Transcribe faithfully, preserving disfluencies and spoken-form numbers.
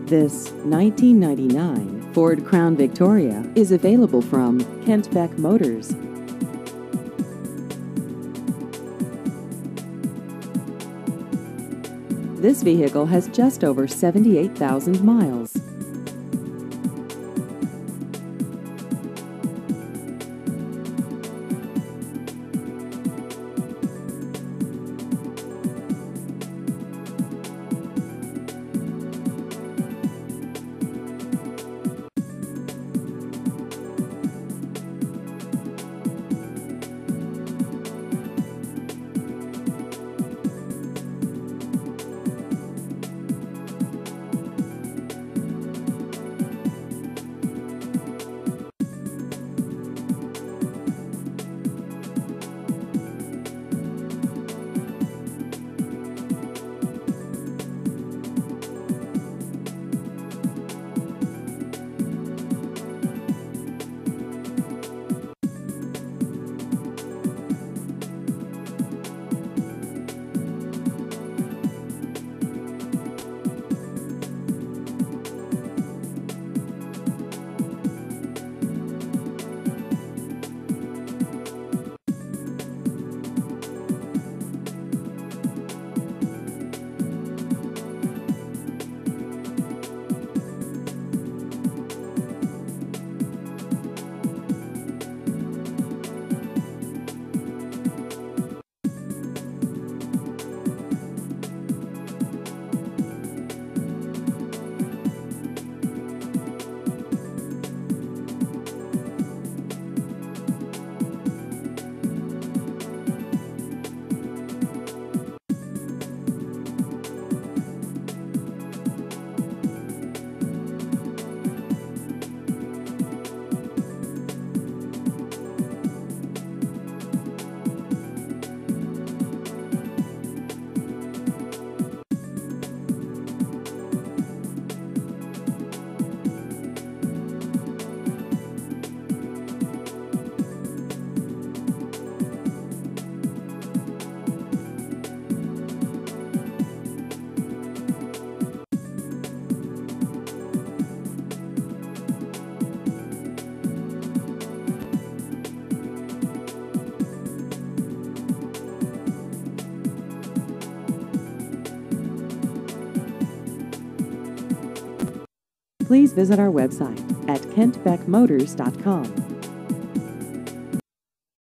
This nineteen ninety-nine Ford Crown Victoria is available from Kent Beck Motors. This vehicle has just over seventy-eight thousand miles. Please visit our website at kent beck motors dot com.